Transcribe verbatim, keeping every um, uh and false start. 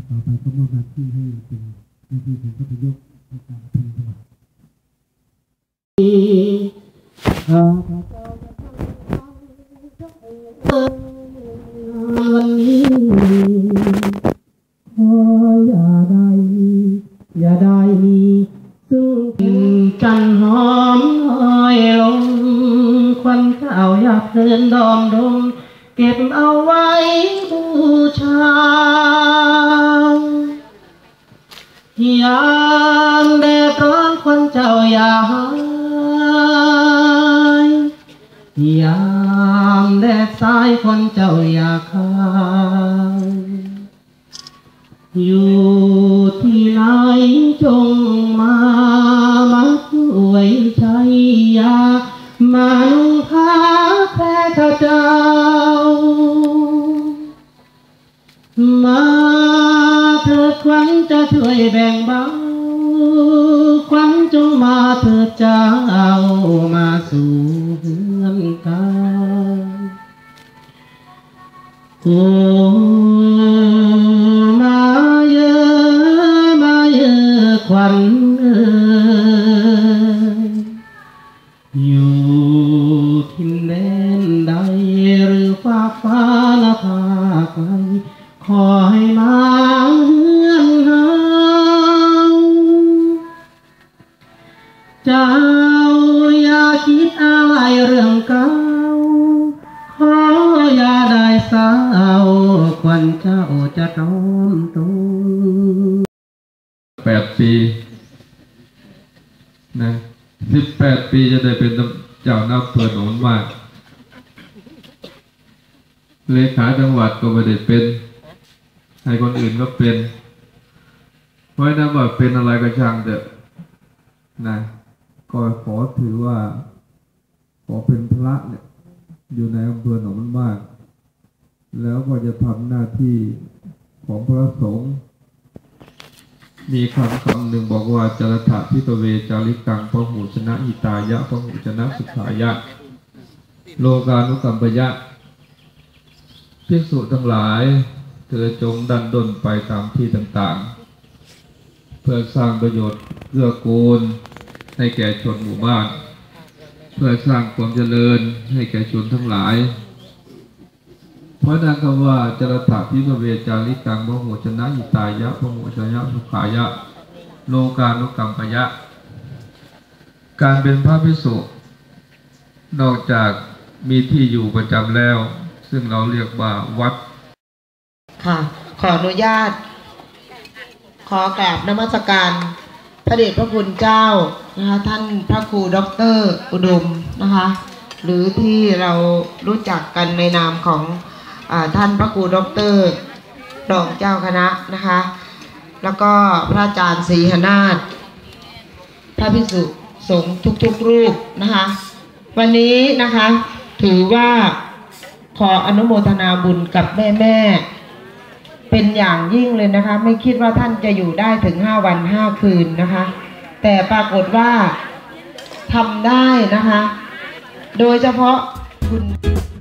ต่อไปก็มอบหน้าที่ให้เป็นหน้าที่ของพระพุทธยกในการทำถวายวันนี้ขออย่าได้อย่าได้มีซึ่งจันหอมลอยลงควันข้าวอยากเดินดอมดมเก็บเอาไว้บูชายามแดดร้อนควันเจ้าอย่าหายยามแดดสายควันเจ้าอย่าคายอยู่ที่ไหนจงมามาช่วยชัยยามานุ่งผ้าแพร่ข้าเจ้ามาเถิดควันจะช่วยแบ่งเบาควันจงมาเถิดเจ้ามาสู่เฮือนกายโอ้มาเยอะมาเยอะควันเอ่ยอยู่ทิ่นแดนใดหรือฝากฟ้าละภาไกลขอให้มาเฮือนเฮาเจ้าอย่าคิดอะไรเรื่องเก่าขออย่าได้เศร้าควันเจ้าจะน้อมตนแปดปีนะสิบแปดปีจะได้เป็นเจ้าหน้าอำเภอโหนนมากเลขาจังหวัดก็ไม่ได้เป็นให้คนอื่นก็เป็นเพราะนั้นว่าเป็นอะไรก็ช่างเถอะนะก็ขอถือว่าขอเป็นพระเนี่ยอยู่ในอำเภอหนองมันมากแล้วก็จะทำหน้าที่ของพระสงฆ์มีคำคำหนึ่งบอกว่าจรถะพิตเวจาริกังพหูชนะหิตายะพหูชนะสุขายะโลกานุกัมปยะภิกษุทั้งหลายเธอจงดันด้นไปตามที่ต่างๆเพื่อสร้างประโยชน์เกื้อกูลให้แก่ชนหมู่บ้านเพื่อสร้างความเจริญให้แก่ชนทั้งหลายเพราะนั้นคำว่าจรถะพิตเวจาริกังพหูชนะหิตายะพหูชนะสุขายะโลกานุกัมปยะการเป็นพระภิกษุนอกจากมีที่อยู่ประจำแล้วซึ่งเราเรียกว่าวัดค่ะขออนุญาตขอกราบนมัสการพระเดชพระคุณเจ้านะคะท่านพระครูด็อกเตอร์อุดมนะคะหรือที่เรารู้จักกันในนามของอ่าท่านพระครูด็อกเตอร์รองเจ้าคณะนะคะแล้วก็พระอาจารย์ศรีหนาถพระภิกษุสงฆ์ทุกๆรูปนะคะวันนี้นะคะถือว่าขออนุโมทนาบุญกับแม่แม่เป็นอย่างยิ่งเลยนะคะไม่คิดว่าท่านจะอยู่ได้ถึงห้าวันห้าคืนนะคะแต่ปรากฏว่าทำได้นะคะโดยเฉพาะคุณ